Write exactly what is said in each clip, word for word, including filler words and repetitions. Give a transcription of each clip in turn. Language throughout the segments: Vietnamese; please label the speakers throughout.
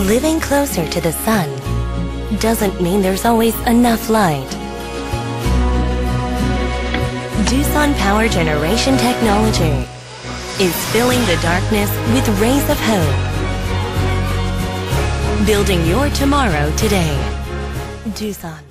Speaker 1: Living closer to the sun doesn't mean there's always enough light. Doosan Power Generation Technology is filling the darkness with rays of hope. Building your tomorrow today. Doosan.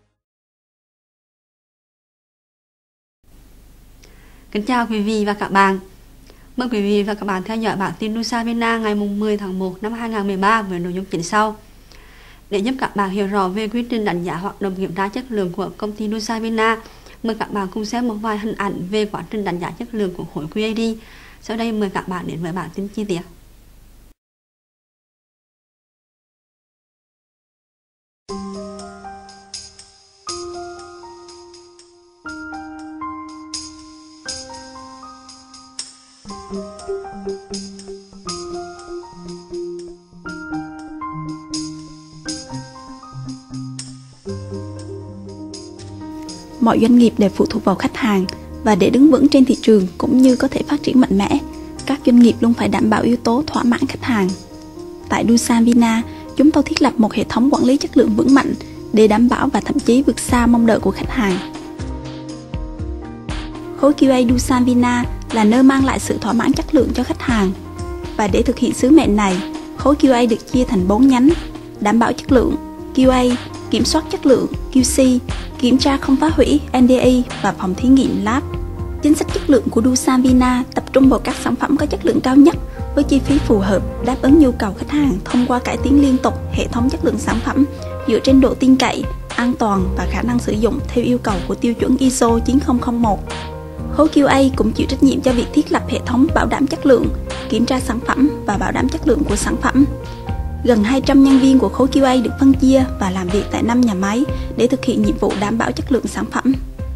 Speaker 2: Kính chào quý vị và các bạn. Mời quý vị và các bạn theo dõi bản tin Doosan Vina ngày mười tháng một năm hai nghìn không trăm mười ba với nội dung chính sau. Để giúp các bạn hiểu rõ về quy trình đánh giá hoạt động kiểm tra chất lượng của công ty Doosan Vina, mời các bạn cùng xem một vài hình ảnh về quá trình đánh giá chất lượng của khối quy a đê. Sau đây mời các bạn đến với bản tin chi tiết.
Speaker 3: Mọi doanh nghiệp đều phụ thuộc vào khách hàng, và để đứng vững trên thị trường cũng như có thể phát triển mạnh mẽ, các doanh nghiệp luôn phải đảm bảo yếu tố thỏa mãn khách hàng. Tại Doosan Vina, chúng tôi thiết lập một hệ thống quản lý chất lượng vững mạnh để đảm bảo và thậm chí vượt xa mong đợi của khách hàng. Khối quy a Doosan Vina là nơi mang lại sự thỏa mãn chất lượng cho khách hàng. Và để thực hiện sứ mệnh này, khối quy a được chia thành bốn nhánh: đảm bảo chất lượng quy a, kiểm soát chất lượng quy xê, kiểm tra không phá hủy en đê e và phòng thí nghiệm lab. Chính sách chất lượng của Doosan Vina tập trung vào các sản phẩm có chất lượng cao nhất với chi phí phù hợp, đáp ứng nhu cầu khách hàng thông qua cải tiến liên tục hệ thống chất lượng sản phẩm dựa trên độ tin cậy, an toàn và khả năng sử dụng theo yêu cầu của tiêu chuẩn i ét ô chín không không một. Khối quy a cũng chịu trách nhiệm cho việc thiết lập hệ thống bảo đảm chất lượng, kiểm tra sản phẩm và bảo đảm chất lượng của sản phẩm. Gần hai trăm nhân viên của khối quy a được phân chia và làm việc tại năm nhà máy để thực hiện nhiệm vụ đảm bảo chất lượng sản phẩm.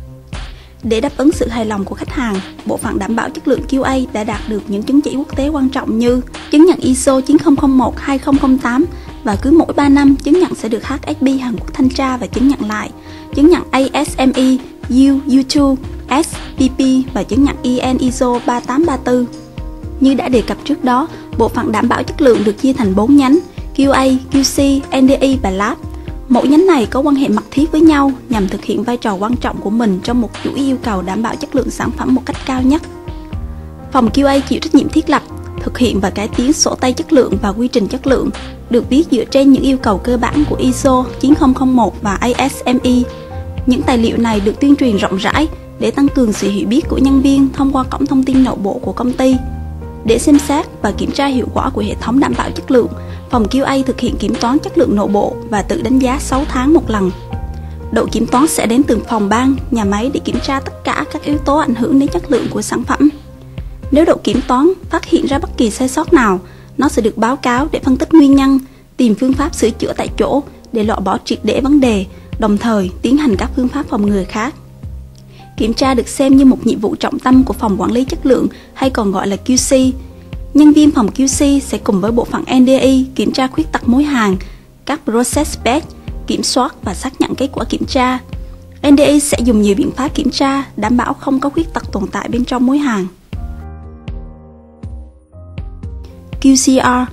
Speaker 3: Để đáp ứng sự hài lòng của khách hàng, bộ phận đảm bảo chất lượng quy a đã đạt được những chứng chỉ quốc tế quan trọng như chứng nhận i ét ô chín không không một hai không không tám, và cứ mỗi ba năm chứng nhận sẽ được hát ét bê Hàn Quốc thanh tra và chứng nhận lại, chứng nhận a ét em e U U hai, ét pê pê và chứng nhận i en i ét ô ba tám ba tư. Như đã đề cập trước đó, bộ phận đảm bảo chất lượng được chia thành bốn nhánh: quy a, quy xê, en đê e và Lab. Mỗi nhánh này có quan hệ mật thiết với nhau nhằm thực hiện vai trò quan trọng của mình trong một chuỗi yêu cầu đảm bảo chất lượng sản phẩm một cách cao nhất. Phòng quy a chịu trách nhiệm thiết lập, thực hiện và cải tiến sổ tay chất lượng và quy trình chất lượng, được viết dựa trên những yêu cầu cơ bản của i ét ô chín không không một và a ét em e. Những tài liệu này được tuyên truyền rộng rãi để tăng cường sự hiểu biết của nhân viên thông qua cổng thông tin nội bộ của công ty. Để xem xét và kiểm tra hiệu quả của hệ thống đảm bảo chất lượng, phòng quy a thực hiện kiểm toán chất lượng nội bộ và tự đánh giá sáu tháng một lần. Đội kiểm toán sẽ đến từng phòng ban, nhà máy để kiểm tra tất cả các yếu tố ảnh hưởng đến chất lượng của sản phẩm. Nếu đội kiểm toán phát hiện ra bất kỳ sai sót nào, nó sẽ được báo cáo để phân tích nguyên nhân, tìm phương pháp sửa chữa tại chỗ để loại bỏ triệt để vấn đề, đồng thời tiến hành các phương pháp phòng ngừa khác. Kiểm tra được xem như một nhiệm vụ trọng tâm của phòng quản lý chất lượng hay còn gọi là quy xê. Nhân viên phòng quy xê sẽ cùng với bộ phận en đê e kiểm tra khuyết tật mối hàng, các process batch, kiểm soát và xác nhận kết quả kiểm tra. en đê e sẽ dùng nhiều biện pháp kiểm tra, đảm bảo không có khuyết tật tồn tại bên trong mối hàng. quy xê rờ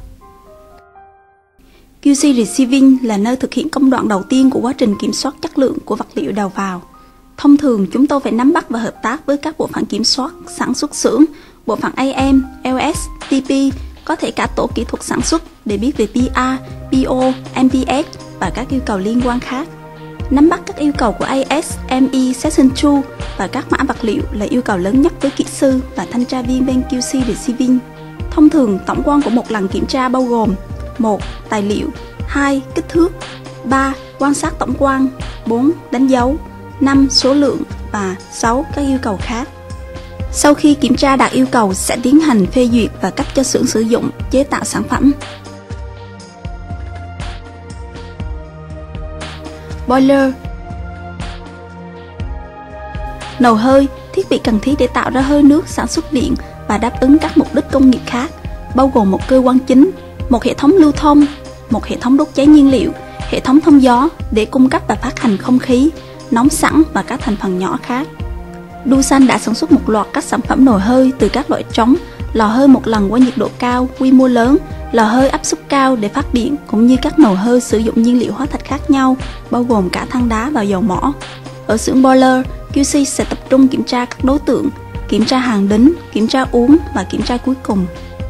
Speaker 3: quy xê Receiving là nơi thực hiện công đoạn đầu tiên của quá trình kiểm soát chất lượng của vật liệu đầu vào. Thông thường, chúng tôi phải nắm bắt và hợp tác với các bộ phận kiểm soát, sản xuất xưởng, bộ phận a em, lờ ét, tê pê, có thể cả tổ kỹ thuật sản xuất để biết về pê rờ, pê ô, em pê ét và các yêu cầu liên quan khác. Nắm bắt các yêu cầu của a ét em e Section hai và các mã vật liệu là yêu cầu lớn nhất với kỹ sư và thanh tra viên bên quy xê Receiving. Thông thường, tổng quan của một lần kiểm tra bao gồm: một. Tài liệu, hai. Kích thước, ba. Quan sát tổng quan, bốn. Đánh dấu, năm. Số lượng và sáu. Các yêu cầu khác. Sau khi kiểm tra đạt yêu cầu sẽ tiến hành phê duyệt và cấp cho xưởng sử dụng chế tạo sản phẩm. Boiler, nồi hơi, thiết bị cần thiết để tạo ra hơi nước sản xuất điện và đáp ứng các mục đích công nghiệp khác, bao gồm một cơ quan chính, một hệ thống lưu thông, một hệ thống đốt cháy nhiên liệu, hệ thống thông gió để cung cấp và phát hành không khí, nóng sẵn và các thành phần nhỏ khác. Doosan đã sản xuất một loạt các sản phẩm nồi hơi từ các loại trống, lò hơi một lần qua nhiệt độ cao, quy mô lớn, lò hơi áp suất cao để phát điện, cũng như các nồi hơi sử dụng nhiên liệu hóa thạch khác nhau, bao gồm cả than đá và dầu mỏ. Ở xưởng boiler, quy xê sẽ tập trung kiểm tra các đối tượng, kiểm tra hàng đính, kiểm tra uống và kiểm tra cuối cùng.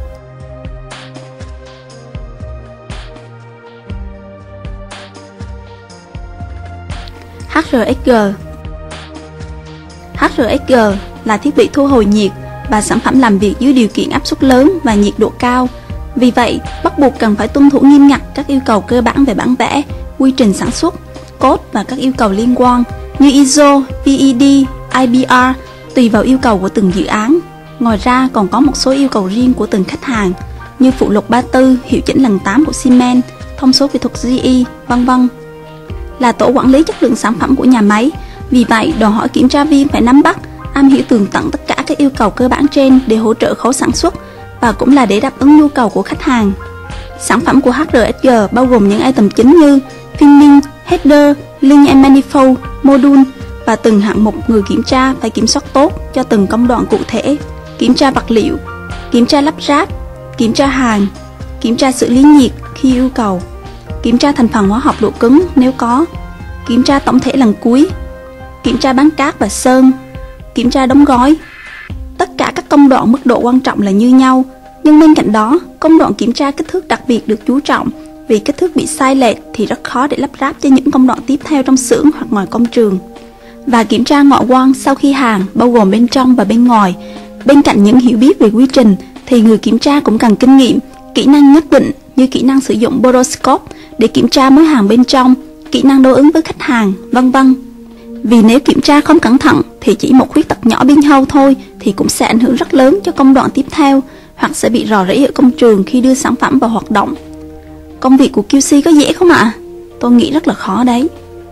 Speaker 3: hát rờ ét giê hát rờ ét giê là thiết bị thu hồi nhiệt và sản phẩm làm việc dưới điều kiện áp suất lớn và nhiệt độ cao. Vì vậy, bắt buộc cần phải tuân thủ nghiêm ngặt các yêu cầu cơ bản về bản vẽ, quy trình sản xuất, code và các yêu cầu liên quan như i ét ô, vê e đê, i bê rờ tùy vào yêu cầu của từng dự án. Ngoài ra còn có một số yêu cầu riêng của từng khách hàng như phụ lục ba mươi tư, hiệu chỉnh lần tám của Siemens, thông số kỹ thuật giê e, vân vân. Là tổ quản lý chất lượng sản phẩm của nhà máy, vì vậy đòi hỏi kiểm tra viên phải nắm bắt, am hiểu tường tận tất cả các yêu cầu cơ bản trên để hỗ trợ khâu sản xuất và cũng là để đáp ứng nhu cầu của khách hàng. Sản phẩm của hát rờ ét giê bao gồm những item chính như pinning, header, link and manifold, module và từng hạng mục người kiểm tra phải kiểm soát tốt cho từng công đoạn cụ thể. Kiểm tra vật liệu, kiểm tra lắp ráp, kiểm tra hàng, kiểm tra xử lý nhiệt khi yêu cầu, kiểm tra thành phần hóa học độ cứng nếu có, kiểm tra tổng thể lần cuối, kiểm tra bán cát và sơn, kiểm tra đóng gói. Tất cả các công đoạn mức độ quan trọng là như nhau, nhưng bên cạnh đó, công đoạn kiểm tra kích thước đặc biệt được chú trọng, vì kích thước bị sai lệch thì rất khó để lắp ráp cho những công đoạn tiếp theo trong xưởng hoặc ngoài công trường. Và kiểm tra ngoại quan sau khi hàng, bao gồm bên trong và bên ngoài. Bên cạnh những hiểu biết về quy trình thì người kiểm tra cũng cần kinh nghiệm, kỹ năng nhất định như kỹ năng sử dụng boroscope để kiểm tra mối hàng bên trong, kỹ năng đối ứng với khách hàng, vân vân. Vì nếu kiểm tra không cẩn thận thì chỉ một khuyết tật nhỏ bên hông thôi thì cũng sẽ ảnh hưởng rất lớn cho công đoạn tiếp theo, hoặc sẽ bị rò rỉ ở công trường khi đưa sản phẩm vào hoạt động. Công việc của quy xê có dễ không ạ? Tôi nghĩ rất là khó đấy.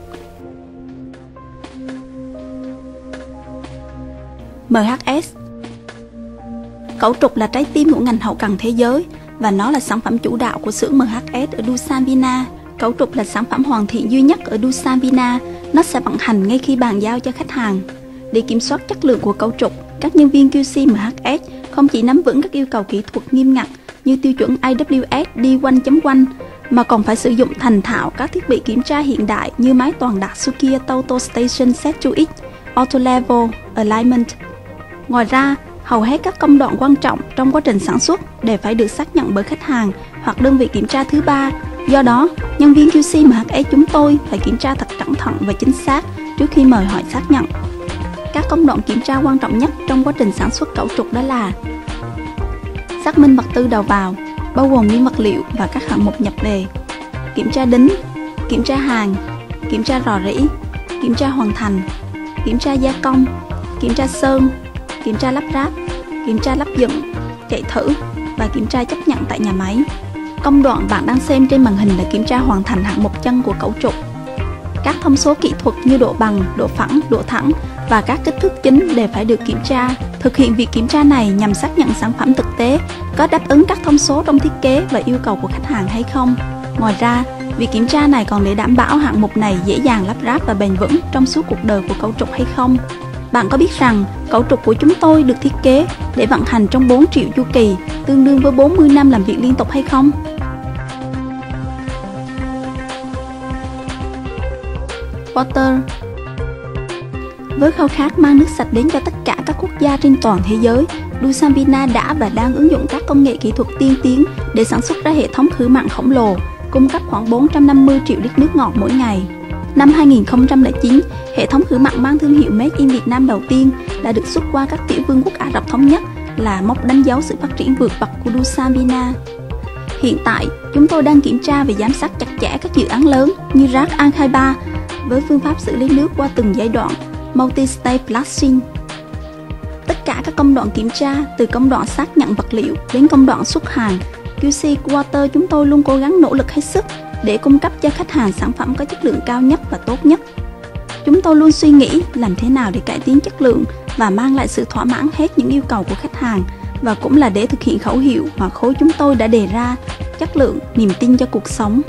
Speaker 3: em hát ét Cấu trục là trái tim của ngành hậu cần thế giới và nó là sản phẩm chủ đạo của xưởng em hát ét ở Doosan Vina. Cấu trục là sản phẩm hoàn thiện duy nhất ở Doosan Vina, nó sẽ vận hành ngay khi bàn giao cho khách hàng. Để kiểm soát chất lượng của cấu trục, các nhân viên quy xê em hát ét không chỉ nắm vững các yêu cầu kỹ thuật nghiêm ngặt như tiêu chuẩn i vê kép ét đê một chấm một mà còn phải sử dụng thành thạo các thiết bị kiểm tra hiện đại như máy toàn đạt Sukia Total Station Set to X, Auto Level Alignment. Ngoài ra, hầu hết các công đoạn quan trọng trong quá trình sản xuất đều phải được xác nhận bởi khách hàng hoặc đơn vị kiểm tra thứ ba. Do đó, nhân viên quy xê em hát ét chúng tôi phải kiểm tra thật cẩn thận và chính xác trước khi mời họ xác nhận. Các công đoạn kiểm tra quan trọng nhất trong quá trình sản xuất cấu trục đó là xác minh vật tư đầu vào, bao gồm nguyên vật liệu và các hạng mục nhập về, kiểm tra đính, kiểm tra hàng, kiểm tra rò rỉ, kiểm tra hoàn thành, kiểm tra gia công, kiểm tra sơn, kiểm tra lắp ráp, kiểm tra lắp dựng, chạy thử và kiểm tra chấp nhận tại nhà máy. Công đoạn bạn đang xem trên màn hình là kiểm tra hoàn thành hạng mục chân của cấu trục. Các thông số kỹ thuật như độ bằng, độ phẳng, độ thẳng và các kích thước chính đều phải được kiểm tra. Thực hiện việc kiểm tra này nhằm xác nhận sản phẩm thực tế có đáp ứng các thông số trong thiết kế và yêu cầu của khách hàng hay không. Ngoài ra, việc kiểm tra này còn để đảm bảo hạng mục này dễ dàng lắp ráp và bền vững trong suốt cuộc đời của cấu trục hay không. Bạn có biết rằng cấu trục của chúng tôi được thiết kế để vận hành trong bốn triệu chu kỳ, tương đương với bốn mươi năm làm việc liên tục hay không? Water. Với khao khát mang nước sạch đến cho tất cả các quốc gia trên toàn thế giới, Doosan Vina đã và đang ứng dụng các công nghệ kỹ thuật tiên tiến để sản xuất ra hệ thống khử mặn khổng lồ, cung cấp khoảng bốn trăm năm mươi triệu lít nước ngọt mỗi ngày. Năm hai nghìn không trăm lẻ chín, hệ thống khử mặn mang thương hiệu Made in Việt Nam đầu tiên đã được xuất qua các tiểu vương quốc Ả Rập Thống Nhất, là mốc đánh dấu sự phát triển vượt bậc của Doosan Vina. Hiện tại, chúng tôi đang kiểm tra và giám sát chặt chẽ các dự án lớn như rác An Khai Ba với phương pháp xử lý nước qua từng giai đoạn Multi-Stage Flushing. Tất cả các công đoạn kiểm tra, từ công đoạn xác nhận vật liệu đến công đoạn xuất hàng, quy xê Water chúng tôi luôn cố gắng nỗ lực hết sức để cung cấp cho khách hàng sản phẩm có chất lượng cao nhất và tốt nhất. Chúng tôi luôn suy nghĩ làm thế nào để cải tiến chất lượng và mang lại sự thỏa mãn hết những yêu cầu của khách hàng, và cũng là để thực hiện khẩu hiệu mà khối chúng tôi đã đề ra: chất lượng, niềm tin cho cuộc sống.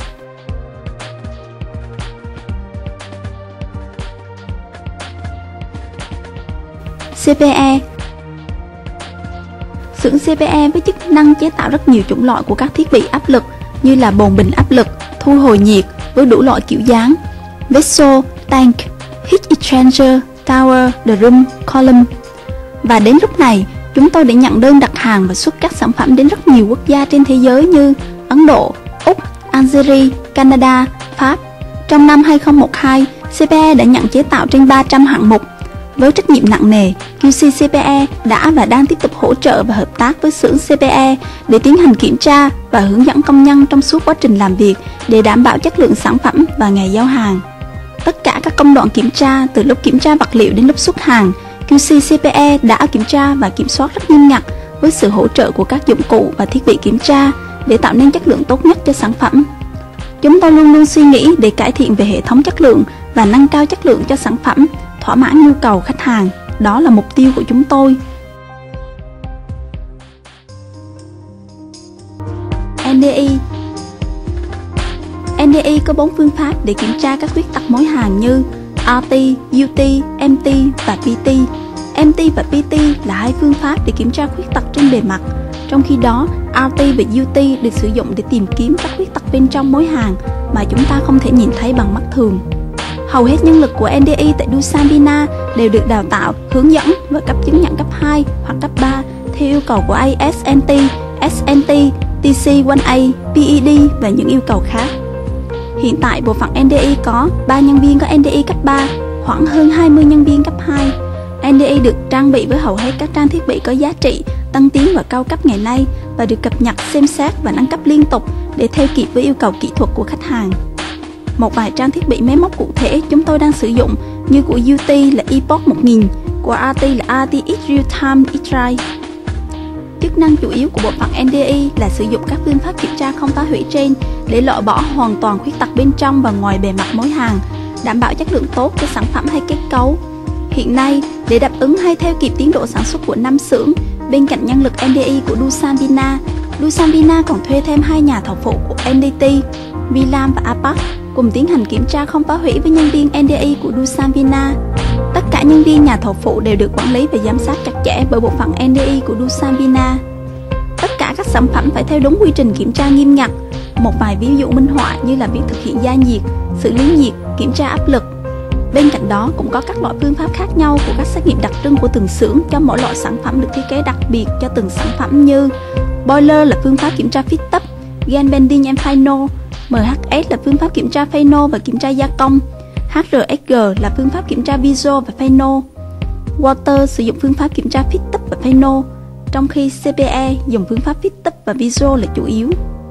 Speaker 3: xê pê e Xưởng xê pê e với chức năng chế tạo rất nhiều chủng loại của các thiết bị áp lực như là bồn bình áp lực, thu hồi nhiệt với đủ loại kiểu dáng, vessel, tank, heat exchanger, tower, drum, column. Và đến lúc này, chúng tôi đã nhận đơn đặt hàng và xuất các sản phẩm đến rất nhiều quốc gia trên thế giới như Ấn Độ, Úc, Algeria, Canada, Pháp. Trong năm hai không một hai, xê pê e đã nhận chế tạo trên ba trăm hạng mục. Với trách nhiệm nặng nề, quy xê xê pê e đã và đang tiếp tục hỗ trợ và hợp tác với xưởng xê pê e để tiến hành kiểm tra và hướng dẫn công nhân trong suốt quá trình làm việc để đảm bảo chất lượng sản phẩm và ngày giao hàng. Tất cả các công đoạn kiểm tra, từ lúc kiểm tra vật liệu đến lúc xuất hàng, quy xê xê pê e đã kiểm tra và kiểm soát rất nghiêm ngặt với sự hỗ trợ của các dụng cụ và thiết bị kiểm tra để tạo nên chất lượng tốt nhất cho sản phẩm. Chúng tôi luôn luôn suy nghĩ để cải thiện về hệ thống chất lượng và nâng cao chất lượng cho sản phẩm, thỏa mãn nhu cầu khách hàng. Đó là mục tiêu của chúng tôi. en đê e en đê e có bốn phương pháp để kiểm tra các khuyết tật mối hàng như rờ tê, u tê, em tê và pê tê. em tê và pê tê là hai phương pháp để kiểm tra khuyết tật trên bề mặt, trong khi đó rờ tê và u tê được sử dụng để tìm kiếm các khuyết tật bên trong mối hàng mà chúng ta không thể nhìn thấy bằng mắt thường. Hầu hết nhân lực của en đê e tại Doosan Vina đều được đào tạo, hướng dẫn và cấp chứng nhận cấp hai hoặc cấp ba theo yêu cầu của a ét en tê, ét en tê, tê xê một a, pê e đê và những yêu cầu khác. Hiện tại, bộ phận en đê e có ba nhân viên có en đê e cấp ba, khoảng hơn hai mươi nhân viên cấp hai. en đê e được trang bị với hầu hết các trang thiết bị có giá trị, tân tiến và cao cấp ngày nay và được cập nhật, xem xét và nâng cấp liên tục để theo kịp với yêu cầu kỹ thuật của khách hàng. Một vài trang thiết bị máy móc cụ thể chúng tôi đang sử dụng như của u tê là Epoch một nghìn, của rờ tê là rờ tê ích Real Time X-Ray. Chức năng chủ yếu của bộ phận en đê e là sử dụng các phương pháp kiểm tra không phá hủy trên để loại bỏ hoàn toàn khuyết tật bên trong và ngoài bề mặt mối hàng, đảm bảo chất lượng tốt cho sản phẩm hay kết cấu. Hiện nay, để đáp ứng hay theo kịp tiến độ sản xuất của năm xưởng, bên cạnh nhân lực en đê e của Doosan Vina, Doosan Vina còn thuê thêm hai nhà thầu phụ của en đê tê, Vilam và Apac, cùng tiến hành kiểm tra không phá hủy với nhân viên en đê e của Doosan Vina. Tất cả nhân viên nhà thầu phụ đều được quản lý và giám sát chặt chẽ bởi bộ phận en đê e của Doosan Vina. Tất cả các sản phẩm phải theo đúng quy trình kiểm tra nghiêm ngặt. Một vài ví dụ minh họa như là việc thực hiện gia nhiệt, xử lý nhiệt, kiểm tra áp lực. Bên cạnh đó cũng có các loại phương pháp khác nhau của các xét nghiệm đặc trưng của từng xưởng cho mỗi loại sản phẩm được thiết kế đặc biệt cho từng sản phẩm như Boiler là phương pháp kiểm tra fit tấp, Gen Bending and Final, em hát ét là phương pháp kiểm tra Final và kiểm tra gia công, hát rờ ét giê là phương pháp kiểm tra Visual và Final, Water sử dụng phương pháp kiểm tra fit tấp và Final, trong khi xê pê e dùng phương pháp fit tấp và Visual là chủ yếu.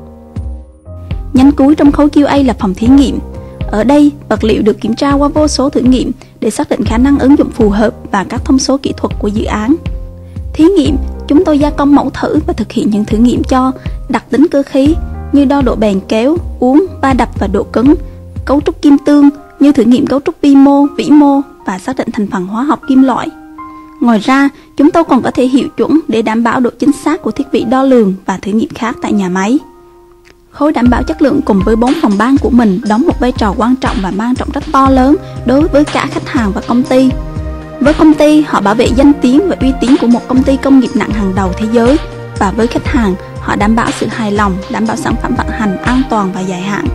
Speaker 3: Nhánh cuối trong khối quy a là phòng thí nghiệm. Ở đây, vật liệu được kiểm tra qua vô số thử nghiệm để xác định khả năng ứng dụng phù hợp và các thông số kỹ thuật của dự án. Thí nghiệm, chúng tôi gia công mẫu thử và thực hiện những thử nghiệm cho đặc tính cơ khí như đo độ bền kéo, uốn, va đập và độ cứng, cấu trúc kim tương như thử nghiệm cấu trúc vi mô, vĩ mô và xác định thành phần hóa học kim loại. Ngoài ra, chúng tôi còn có thể hiệu chuẩn để đảm bảo độ chính xác của thiết bị đo lường và thử nghiệm khác tại nhà máy. Khối đảm bảo chất lượng cùng với bốn phòng ban của mình đóng một vai trò quan trọng và mang trọng rất to lớn đối với cả khách hàng và công ty. Với công ty, họ bảo vệ danh tiếng và uy tín của một công ty công nghiệp nặng hàng đầu thế giới, và với khách hàng, họ đảm bảo sự hài lòng, đảm bảo sản phẩm vận hành an toàn và dài hạn.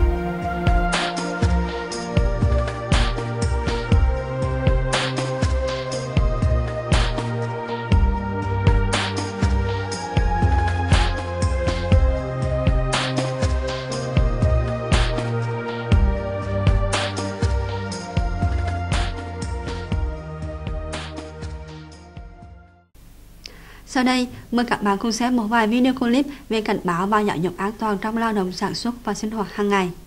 Speaker 2: Sau đây, mời các bạn cùng xem một vài video clip về cảnh báo và giáo dục an toàn trong lao động sản xuất và sinh hoạt hàng ngày.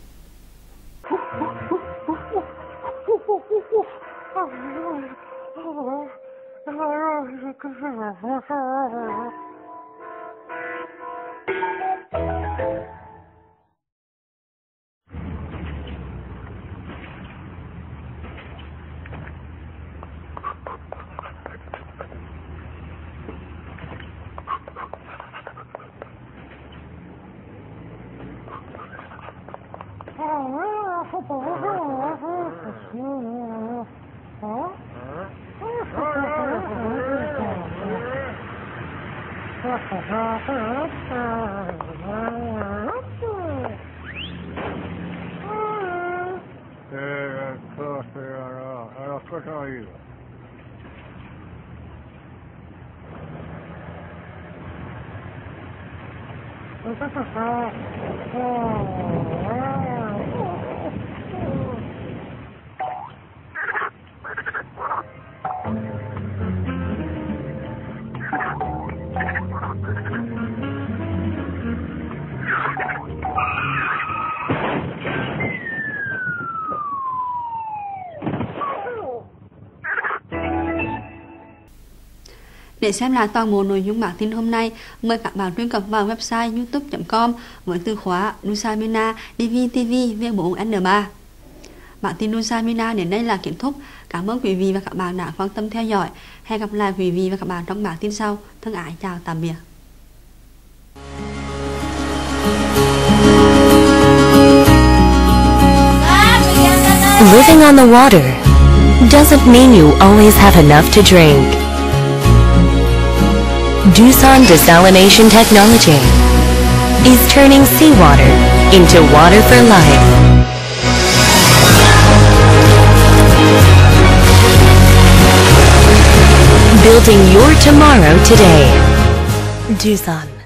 Speaker 2: Để xem lại toàn bộ nội dung bản tin hôm nay, mời các bạn truy cập vào website youtube chấm com với từ khóa Nusamina đê vê tê vê V bốn N ba. Bản tin Nusamina đến đây là kết thúc. Cảm ơn quý vị và các bạn đã quan tâm theo dõi. Hẹn gặp lại quý vị và các bạn trong bản tin sau. Thân ái chào tạm biệt.
Speaker 1: Living on the water doesn't mean you always have enough to drink. Doosan Desalination Technology is turning seawater into water for life. Building your tomorrow today. Doosan.